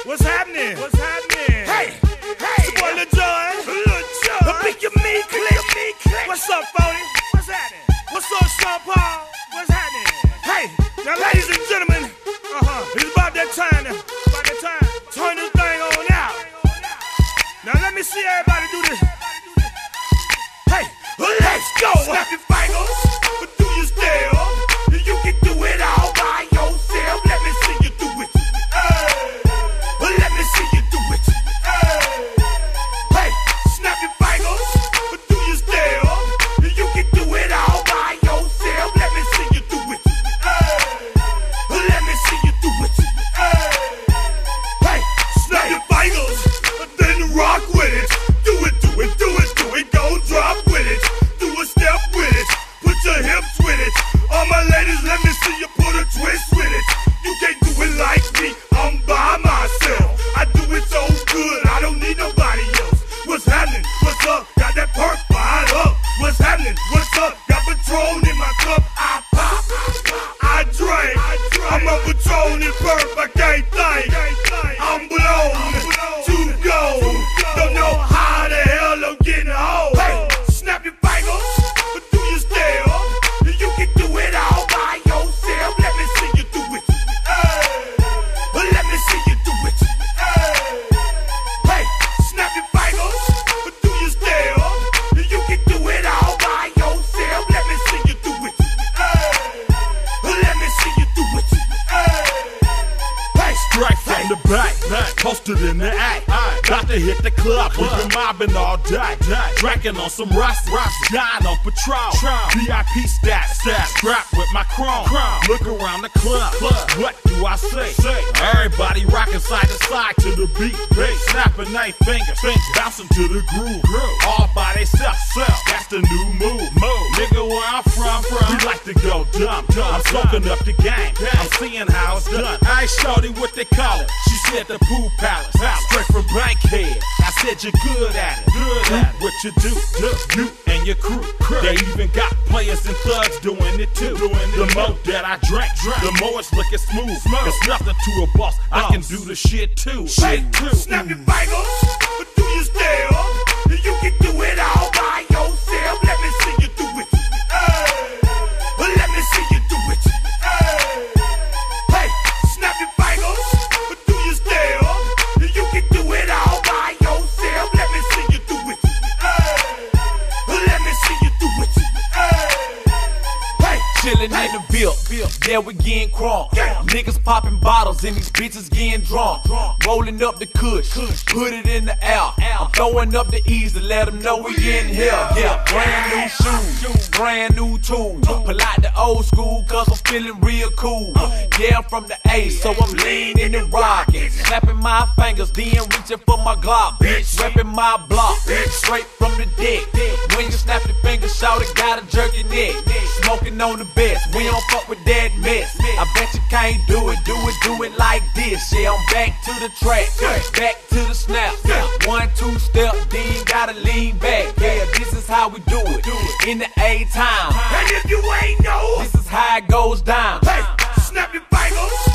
What's happening? What's happening? Hey, it's your boy Lil John. The pick your me click. What's up, Phony? What's happening? What's up, Sean Paul? What's happening? Hey, now ladies and gentlemen, it's about that time now. About that time. Turn this thing on out. Now let me see everybody do this. Hey, let's go. Snap your fingers, but do you still? You can do it all by yourself. Let me see you do it. Let me see you do it. Hey, snap your fingers, but do you still? You can do it all by yourself. Let me see you do it. Let me see you do it. Hey, snap your fingers, then rock with it. Do it, do it, do it, do it. Go drop with it. Do a step with it. Put your hips with it. All my ladies, let me see you put a twist with it. You can't do it like me, I'm by myself. I do it so good, I don't need nobody else. What's happening? What's up? Got that perk fired up. What's happening? What's up? Got Patron in my cup. I pop, I drink. I'm a Patron and perk, I can't think. I'm blown to go. Don't know how the hell I'm getting home. Hey, snap your fingers, but do you still? You can do it all by yourself. Let me see you do it. Let me see you do it. Hey, snap your fingers, but do you still? You can do it all by yourself. Let me see you do it. Let me see you do it. Hey, Straight from the back, posted in the act. About to hit the club, we've been mobbing all day. Drinking on some rust, dying on Patron. VIP stats, strapped with my chrome. Look around the club, what do I say? Everybody rocking side to side to the beat. Snapping they fingers, bouncing to the groove. All by theyself, that's the new move. Nigga, where I'm from, we like to go dumb. I'm soaking up the game, I'm seeing how it's done. I shorty what they call it, she said the pool palace. Straight from Bankhead, I said you're good at it. What you do, you and your crew. They even got players and thugs doing it too. The more that I drink, the more it's looking smooth. It's nothing to a boss, I can do the shit too. hey, snap your fingers, but do you still? You can do it all by yourself. Let me see you do it. Let me see you do it. Hey, snap your fingers, but do you still? You can do it all by yourself. Let me see you do it. Let me see you do it. Hey, Chillin' in the build, yeah, we getting crunk. Niggas popping bottles and these bitches getting drunk. Rolling up the kush, put it in the air. I'm throwing up the E's to let them know we in here. Yeah, brand new shoes, brand new tools. Pull out the old school cause I'm feeling real cool. Yeah, I'm from the A, so I'm leaning and rocking. Snapping my fingers, then reaching for my Glock. Bitch, repping my block, straight from the deck. When you snap your fingers, shout it, gotta jerk your neck. Smoking on the best, we don't fuck with that mess. I bet you can't do it like this. Yeah, I'm back to the track, back to the snap. 1, 2 step, then gotta lean back. Yeah, this is how we do it in the A time. and if you ain't know, This is how it goes down. hey, snap your fingers,